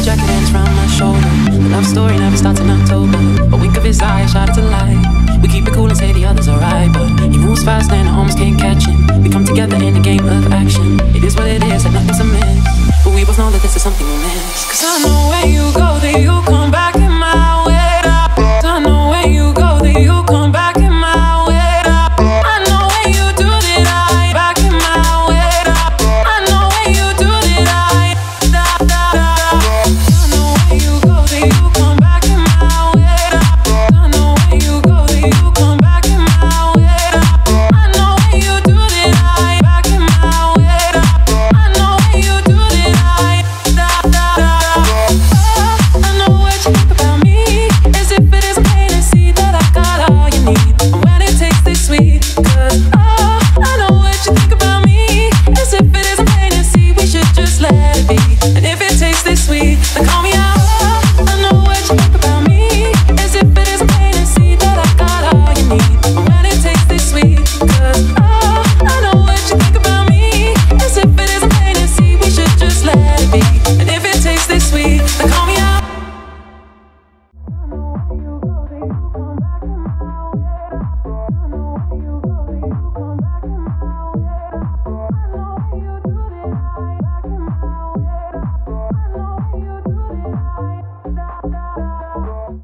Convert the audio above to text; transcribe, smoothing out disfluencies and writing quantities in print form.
jacket ends round my shoulder. The love story never starts in October. A wink of his eye, a shot of light. We keep it cool and say the other's alright, but he moves fast and I almost can't catch him. We come together in a game of action. It is what it is, and nothing's amiss. But we both know that this is something we'll miss. Cause I know when you go, then you come back in my way. I know when you go, then you come back in my way. I know when you do that, I back in my way. I know when you do that, I know when you go, then you come back in my way. I know when you go, then you come back in my way. I know when you do that, I back in my way. I know when you do that, I know what you think about me, as if it isn't plain to see that I got all you need. And when it tastes this sweet, cause I know what you think about me, as if it isn't plain to see, we should just let it be. And if it tastes this sweet, then come